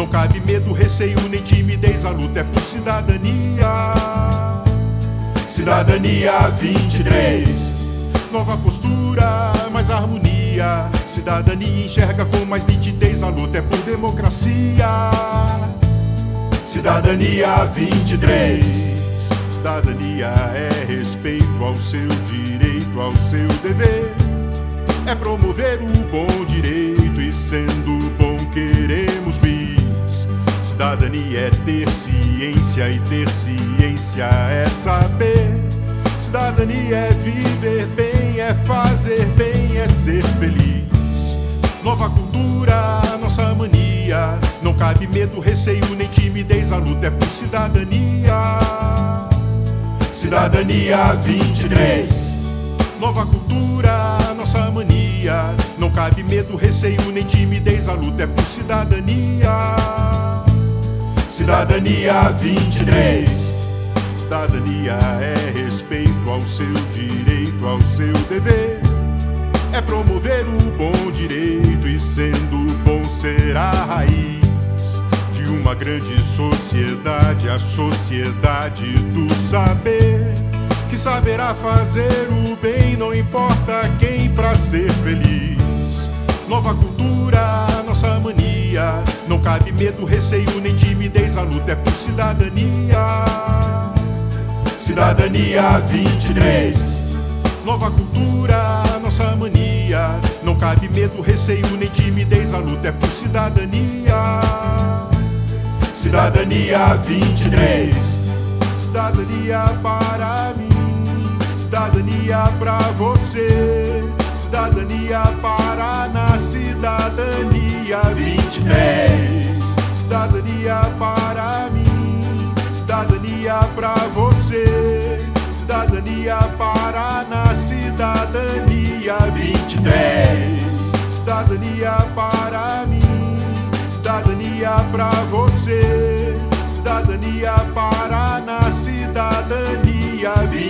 cabe medo, receio, nem timidez, a luta é por cidadania. Cidadania 23, nova postura, mais harmonia. Cidadania enxerga com mais nitidez, a luta é por democracia. Cidadania 23, cidadania é respeito ao seu direito, ao seu dever. É promover o bom direito e sendo bom queremos bis. Cidadania é ter ciência e ter ciência é saber. Cidadania é viver bem, é fazer bem, é ser feliz. Nova cultura, nossa mania. Não cabe medo, receio, nem timidez, a luta é por cidadania. Cidadania 23, nova cultura, nossa mania. Não cabe medo, receio, nem timidez, a luta é por cidadania. Cidadania 23, cidadania é respeito ao seu direito, ao seu dever. É promover o bom direito e sendo bom ser a raiz de uma grande sociedade, a sociedade do saber, que saberá fazer o bem, não importa quem, pra ser feliz. Nova cultura, nossa mania. Não cabe medo, receio, nem timidez, a luta é por cidadania. Cidadania 23, nova cultura, nossa mania. Não cabe medo, receio, nem timidez, a luta é por cidadania. Cidadania 23, cidadania para mim, cidadania pra você, cidadania para na cidadania 23, cidadania para mim, cidadania pra você, cidadania para na cidadania 23, cidadania para mim, cidadania pra você, cidadania para na cidadania 23.